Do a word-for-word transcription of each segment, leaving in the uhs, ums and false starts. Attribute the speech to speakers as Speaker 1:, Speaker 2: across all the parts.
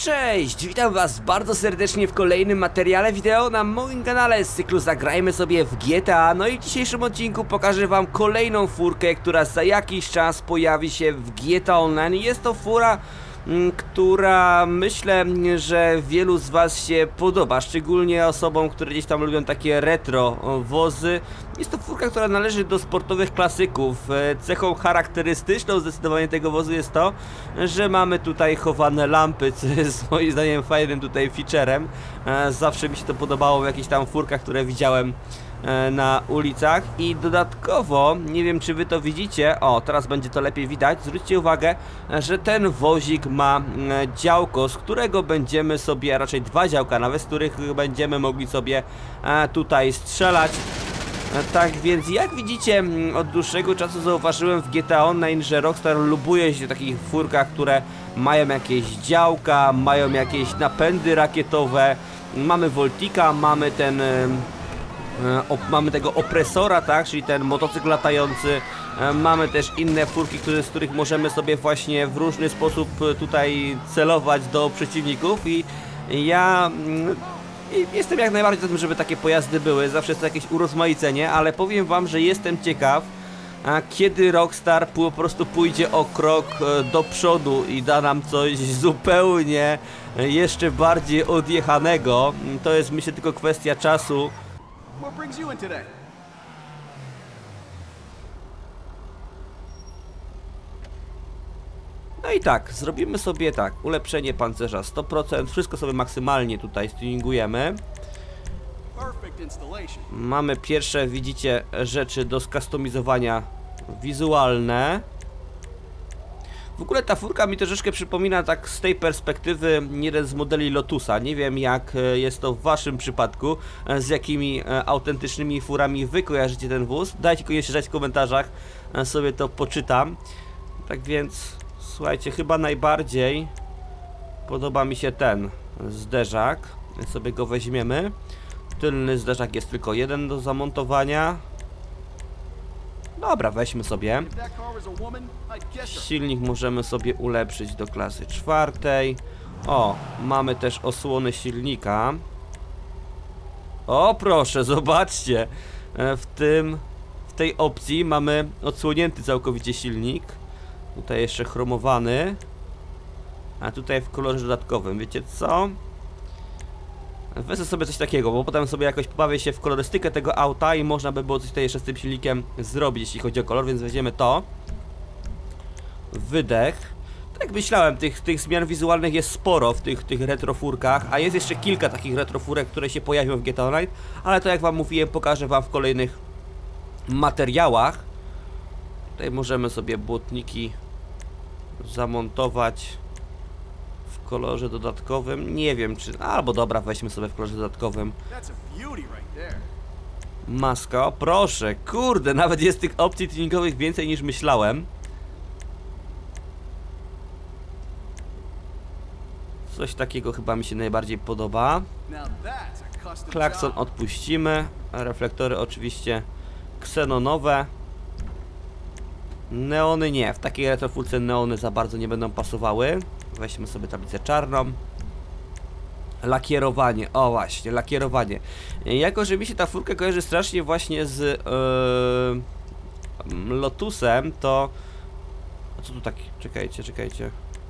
Speaker 1: Cześć, witam was bardzo serdecznie w kolejnym materiale wideo na moim kanale z cyklu Zagrajmy sobie w G T A. No i w dzisiejszym odcinku pokażę wam kolejną furkę, która za jakiś czas pojawi się w G T A Online. Jest to fura, która myślę, że wielu z was się podoba, szczególnie osobom, które gdzieś tam lubią takie retro wozy. Jest to furka, która należy do sportowych klasyków. Cechą charakterystyczną zdecydowanie tego wozu jest to, że mamy tutaj chowane lampy, co jest moim zdaniem fajnym tutaj featurem. Zawsze mi się to podobało w jakichś tam furkach, które widziałem na ulicach. I dodatkowo, nie wiem czy wy to widzicie, o teraz będzie to lepiej widać, zwróćcie uwagę, że ten wozik ma działko, z którego będziemy sobie, a raczej dwa działka nawet, z których będziemy mogli sobie tutaj strzelać. Tak więc jak widzicie, od dłuższego czasu zauważyłem w G T A Online, że Rockstar lubuje się w takich furkach, które mają jakieś działka, mają jakieś napędy rakietowe. Mamy Voltika, mamy ten O, mamy tego opresora, tak, czyli ten motocykl latający. e, Mamy też inne furki, które, z których możemy sobie właśnie w różny sposób tutaj celować do przeciwników. I ja mm, jestem jak najbardziej za tym, żeby takie pojazdy były. Zawsze jest to jakieś urozmaicenie, ale powiem wam, że jestem ciekaw, a kiedy Rockstar po prostu pójdzie o krok do przodu i da nam coś zupełnie jeszcze bardziej odjechanego. To jest, myślę, tylko kwestia czasu.
Speaker 2: What brings you in today?
Speaker 1: No i tak, zrobimy sobie tak, ulepszenie pancerza sto procent, wszystko sobie maksymalnie tutaj tuningujemy. Mamy pierwsze, widzicie, rzeczy do skustomizowania wizualne. W ogóle ta furka mi troszeczkę przypomina tak z tej perspektywy jeden z modeli Lotusa. Nie wiem jak jest to w waszym przypadku, z jakimi autentycznymi furami wy kojarzycie ten wóz. Dajcie koniecznie znać w komentarzach, sobie to poczytam. Tak więc, słuchajcie, chyba najbardziej podoba mi się ten zderzak, więc sobie go weźmiemy. Tylny zderzak jest tylko jeden do zamontowania. Dobra, weźmy sobie. Silnik możemy sobie ulepszyć do klasy czwartej. O, mamy też osłony silnika. O, proszę, zobaczcie. W tym, w tej opcji mamy odsłonięty całkowicie silnik. Tutaj jeszcze chromowany. A tutaj w kolorze dodatkowym. Wiecie co? Wezmę sobie coś takiego, bo potem sobie jakoś pobawię się w kolorystykę tego auta i można by było coś tutaj jeszcze z tym silnikiem zrobić, jeśli chodzi o kolor, więc weźmiemy to. Wydech. Tak jak myślałem, tych, tych zmian wizualnych jest sporo w tych, tych retrofurkach, a jest jeszcze kilka takich retrofurek, które się pojawią w G T A Online, ale to jak wam mówiłem, pokażę wam w kolejnych materiałach. Tutaj możemy sobie błotniki zamontować w kolorze dodatkowym. Nie wiem czy... Albo dobra, weźmy sobie w kolorze dodatkowym. Maska, o proszę, kurde, nawet jest tych opcji tuningowych więcej niż myślałem. Coś takiego chyba mi się najbardziej podoba. Klakson odpuścimy. Reflektory oczywiście ksenonowe. Neony nie, w takiej retrofurce neony za bardzo nie będą pasowały. Weźmy sobie tablicę czarną. Lakierowanie, o właśnie, lakierowanie. Jako, że mi się ta furka kojarzy strasznie właśnie z yy, Lotusem, to... A co tu tak? Czekajcie, czekajcie.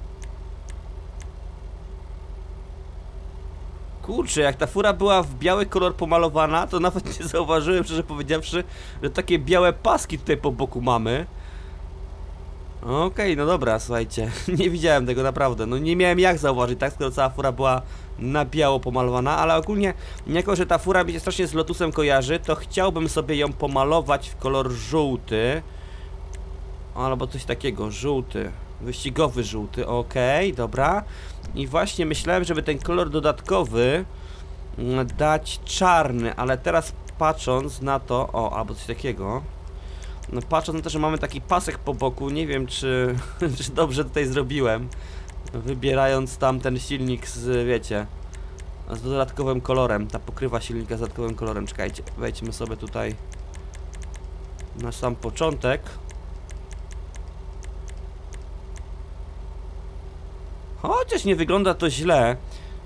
Speaker 1: Kurczę, jak ta fura była w biały kolor pomalowana, to nawet nie zauważyłem, szczerze powiedziawszy, że takie białe paski tutaj po boku mamy. Okej, okay, no dobra, słuchajcie, nie widziałem tego naprawdę, no nie miałem jak zauważyć, tak, skoro cała fura była na biało pomalowana, ale ogólnie, jako że ta fura mi się strasznie z Lotusem kojarzy, to chciałbym sobie ją pomalować w kolor żółty. Albo coś takiego, żółty, wyścigowy żółty, okej, okay, dobra. I właśnie myślałem, żeby ten kolor dodatkowy dać czarny, ale teraz patrząc na to, o, albo coś takiego. No patrząc na to, że mamy taki pasek po boku, nie wiem czy, czy dobrze tutaj zrobiłem, wybierając tam ten silnik z, wiecie, z dodatkowym kolorem, ta pokrywa silnika z dodatkowym kolorem. Czekajcie, wejdźmy sobie tutaj na sam początek. Chociaż nie wygląda to źle.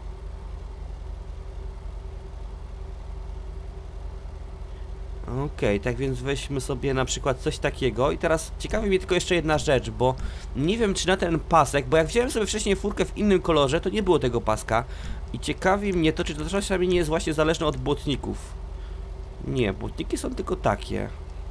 Speaker 1: Okej, okay, tak więc weźmy sobie na przykład coś takiego. I teraz ciekawi mnie tylko jeszcze jedna rzecz, bo nie wiem czy na ten pasek, bo jak wziąłem sobie wcześniej furkę w innym kolorze, to nie było tego paska. I ciekawi mnie to, czy to czasami nie jest właśnie zależne od błotników. Nie, błotniki są tylko takie.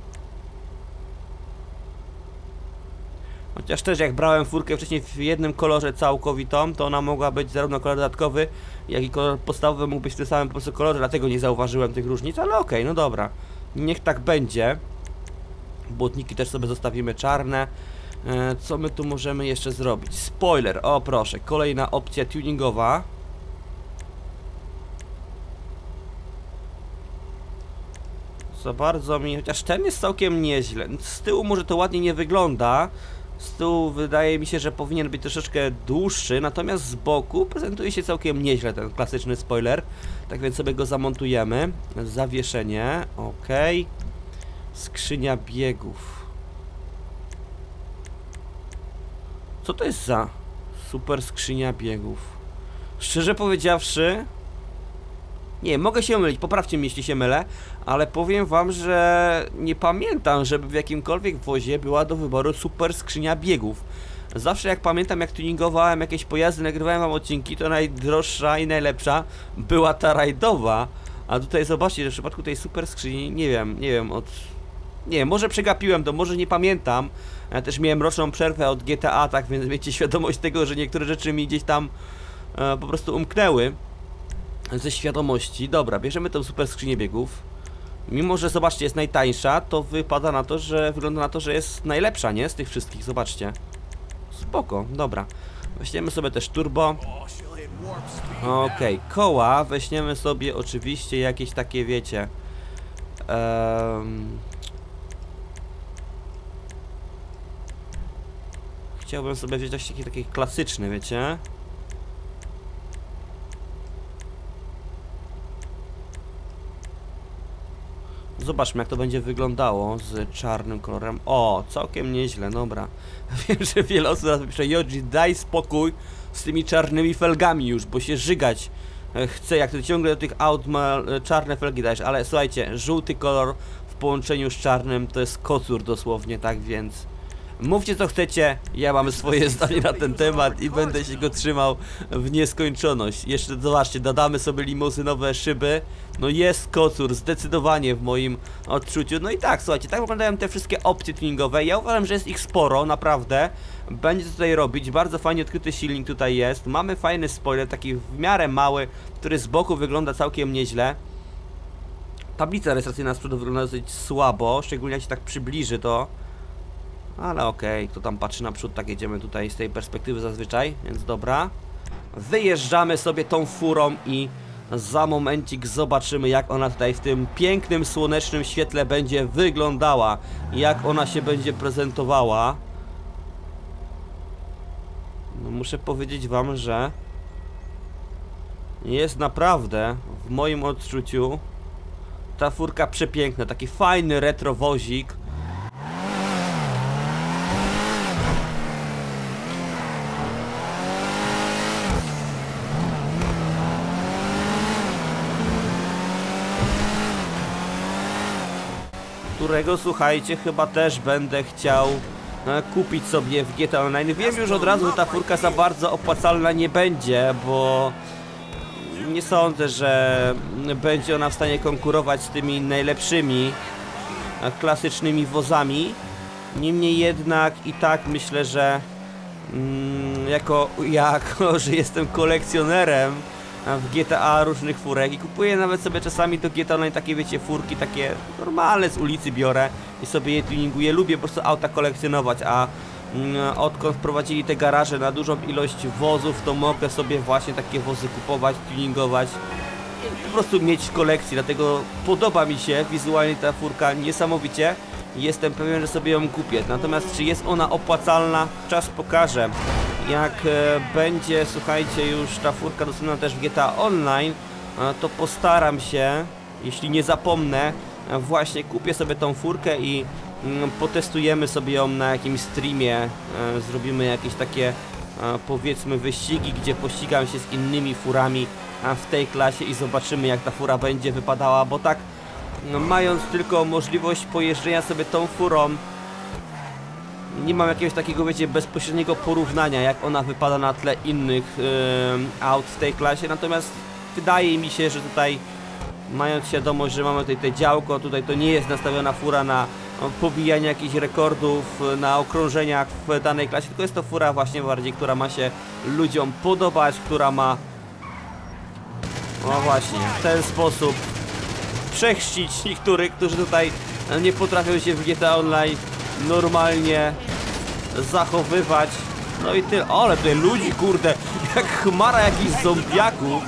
Speaker 1: Chociaż też jak brałem furkę wcześniej w jednym kolorze całkowitą, to ona mogła być zarówno kolor dodatkowy, jak i kolor podstawowy mógł być w tym samym po prostu kolorze, dlatego nie zauważyłem tych różnic, ale okej, okay, no dobra. Niech tak będzie. Błotniki też sobie zostawimy czarne. e, Co my tu możemy jeszcze zrobić? Spoiler, o proszę, kolejna opcja tuningowa. Za bardzo mi, chociaż ten jest całkiem nieźle. Z tyłu może to ładnie nie wygląda. Z tyłu wydaje mi się, że powinien być troszeczkę dłuższy, natomiast z boku prezentuje się całkiem nieźle ten klasyczny spoiler. Tak więc sobie go zamontujemy. Zawieszenie, ok. Skrzynia biegów. Co to jest za super skrzynia biegów? Szczerze powiedziawszy, nie, mogę się mylić, poprawcie mnie jeśli się mylę, ale powiem wam, że nie pamiętam, żeby w jakimkolwiek wozie była do wyboru super skrzynia biegów. Zawsze jak pamiętam, jak tuningowałem jakieś pojazdy, nagrywałem wam odcinki, to najdroższa i najlepsza była ta rajdowa. A tutaj zobaczcie, że w przypadku tej super skrzyni, nie wiem, nie wiem, od... Nie wiem, może przegapiłem to, może nie pamiętam. Ja też miałem roczną przerwę od G T A, tak więc miecie świadomość tego, że niektóre rzeczy mi gdzieś tam e, po prostu umknęły ze świadomości. Dobra, bierzemy tą super skrzynię biegów. Mimo, że zobaczcie, jest najtańsza, to wypada na to, że wygląda na to, że jest najlepsza, nie? Z tych wszystkich, zobaczcie. Spoko, dobra. Weźmiemy sobie też turbo. Okej, okay. Koła weźmiemy sobie oczywiście jakieś takie, wiecie. Um... Chciałbym sobie wziąć coś takiego, taki klasyczny, wiecie. Zobaczmy, jak to będzie wyglądało z czarnym kolorem. O, całkiem nieźle, dobra. Wiem, że wiele osób teraz pisze: Yoji, daj spokój z tymi czarnymi felgami już, bo się żygać chcę, jak ty ciągle do tych aut ma czarne felgi dajesz. Ale słuchajcie, żółty kolor w połączeniu z czarnym to jest kocur dosłownie, tak więc mówcie co chcecie, ja mam swoje zdanie na ten temat i będę się go trzymał w nieskończoność. Jeszcze zobaczcie, dodamy sobie limuzynowe szyby. No jest kocur, zdecydowanie w moim odczuciu. No i tak, słuchajcie, tak wyglądają te wszystkie opcje tuningowe. Ja uważam, że jest ich sporo, naprawdę. Będzie co tutaj robić, bardzo fajnie odkryty silnik tutaj jest. Mamy fajny spoiler, taki w miarę mały, który z boku wygląda całkiem nieźle. Tablica rejestracyjna z przodu wygląda dosyć słabo, szczególnie jak się tak przybliży to. Ale okej, okay, kto tam patrzy naprzód, tak jedziemy tutaj z tej perspektywy zazwyczaj, więc dobra. Wyjeżdżamy sobie tą furą i za momencik zobaczymy, jak ona tutaj w tym pięknym, słonecznym świetle będzie wyglądała. Jak ona się będzie prezentowała. No, muszę powiedzieć wam, że jest naprawdę, w moim odczuciu, ta furka przepiękna. Taki fajny retrowozik. Którego, słuchajcie, chyba też będę chciał e, kupić sobie w G T A Online. Wiem już od razu, że ta furka za bardzo opłacalna nie będzie, bo nie sądzę, że będzie ona w stanie konkurować z tymi najlepszymi e, klasycznymi wozami. Niemniej jednak i tak myślę, że mm, jako, jako, że jestem kolekcjonerem w G T A różnych furek i kupuję nawet sobie czasami do G T A Online takie, wiecie, furki takie normalne z ulicy biorę i sobie je tuninguję. Lubię po prostu auta kolekcjonować, a mm, odkąd wprowadzili te garaże na dużą ilość wozów, to mogę sobie właśnie takie wozy kupować, tuningować i po prostu mieć w kolekcji. Dlatego podoba mi się wizualnie ta furka niesamowicie. Jestem pewien, że sobie ją kupię. Natomiast czy jest ona opłacalna? Czas pokaże. Jak e, będzie, słuchajcie, już ta furka dostępna też w G T A Online, e, to postaram się, jeśli nie zapomnę, e, właśnie kupię sobie tą furkę i mm, potestujemy sobie ją na jakimś streamie, e, zrobimy jakieś takie powiedzmy wyścigi, gdzie pościgam się z innymi furami w tej klasie i zobaczymy, jak ta fura będzie wypadała, bo tak no, mając tylko możliwość pojeżdżenia sobie tą furą, nie mam jakiegoś takiego, wiecie, bezpośredniego porównania, jak ona wypada na tle innych yy, aut w tej klasie. Natomiast wydaje mi się, że tutaj, mając świadomość, że mamy tutaj te działko, tutaj to nie jest nastawiona fura na no, pobijanie jakichś rekordów, na okrążeniach w danej klasie, tylko jest to fura właśnie bardziej, która ma się ludziom podobać, która ma no właśnie w ten sposób przechrzcić niektórych, którzy tutaj nie potrafią się w G T A Online normalnie zachowywać. No i tyle. Ale tutaj ludzi, kurde, jak chmara jakichś zombiaków.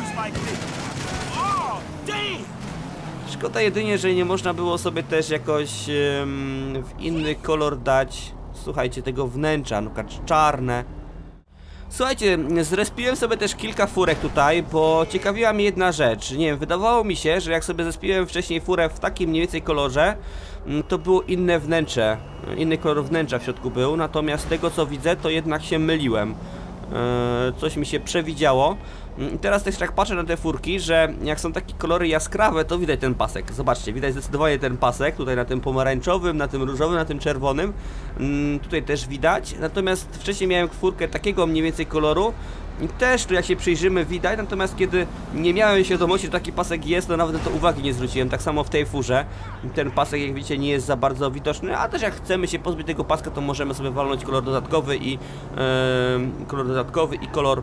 Speaker 1: Szkoda jedynie, że nie można było sobie też jakoś um, w inny kolor dać, słuchajcie, tego wnętrza, na przykład czarne. Słuchajcie, zrespiłem sobie też kilka furek tutaj, bo ciekawiła mnie jedna rzecz. Nie wiem, wydawało mi się, że jak sobie zespiłem wcześniej furę w takim mniej więcej kolorze, to było inne wnętrze, inny kolor wnętrza w środku był, natomiast z tego co widzę, to jednak się myliłem. Eee, coś mi się przewidziało. I teraz też tak patrzę na te furki, że jak są takie kolory jaskrawe, to widać ten pasek. Zobaczcie, widać zdecydowanie ten pasek, tutaj na tym pomarańczowym, na tym różowym, na tym czerwonym. mm, Tutaj też widać, natomiast wcześniej miałem furkę takiego mniej więcej koloru i też tu jak się przyjrzymy widać, natomiast kiedy nie miałem świadomości, że taki pasek jest, to nawet na to uwagi nie zwróciłem. Tak samo w tej furze, ten pasek jak widzicie nie jest za bardzo widoczny, a też jak chcemy się pozbyć tego paska, to możemy sobie walnąć kolor dodatkowy i yy, kolor dodatkowy i kolor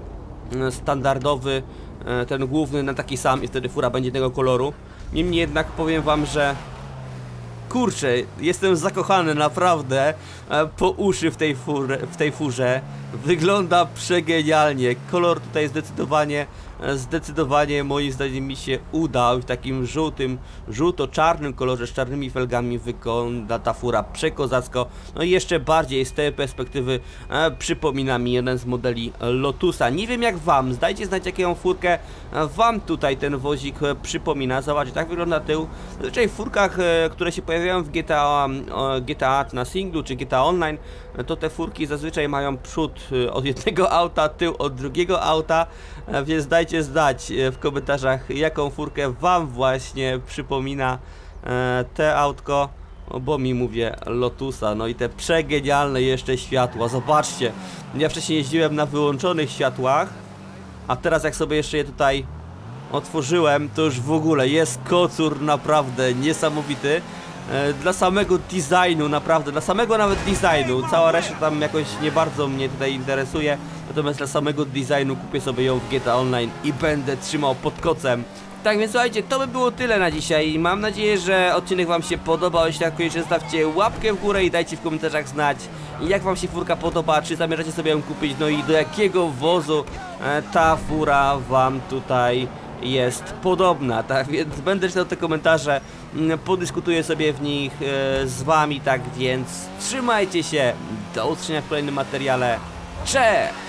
Speaker 1: standardowy, ten główny na taki sam i wtedy fura będzie tego koloru. Niemniej jednak powiem wam, że kurczę, jestem zakochany naprawdę po uszy w tej, furze, w tej furze. Wygląda przegenialnie. Kolor tutaj zdecydowanie Zdecydowanie moim zdaniem mi się udał. W takim żółtym, żółto-czarnym kolorze z czarnymi felgami wygląda ta fura przekozacko. No i jeszcze bardziej z tej perspektywy e, przypomina mi jeden z modeli Lotusa. Nie wiem jak wam, dajcie znać jaką furkę wam tutaj ten wozik e, przypomina. Zobaczcie, tak wygląda tył. Zazwyczaj w furkach, e, które się pojawiają w G T A, e, G T A na singlu czy G T A Online, e, to te furki zazwyczaj mają przód e, od jednego auta, tył od drugiego auta, e, więc dajcie znać w komentarzach, jaką furkę wam właśnie przypomina e, te autko, bo mi mówię Lotusa. No i te przegenialne jeszcze światła, zobaczcie, ja wcześniej jeździłem na wyłączonych światłach, a teraz jak sobie jeszcze je tutaj otworzyłem, to już w ogóle jest kocur naprawdę niesamowity. e, Dla samego designu, naprawdę, dla samego nawet designu, cała reszta tam jakoś nie bardzo mnie tutaj interesuje. Natomiast dla samego designu kupię sobie ją w G T A Online i będę trzymał pod kocem. Tak więc słuchajcie, to by było tyle na dzisiaj. Mam nadzieję, że odcinek wam się podobał. Jeśli tak, koniecznie zostawcie łapkę w górę i dajcie w komentarzach znać, jak wam się furka podoba, czy zamierzacie sobie ją kupić, no i do jakiego wozu e, ta fura wam tutaj jest podobna. Tak więc będę czytał te komentarze, podyskutuję sobie w nich e, z wami, tak więc trzymajcie się, do usłyszenia w kolejnym materiale. Cześć!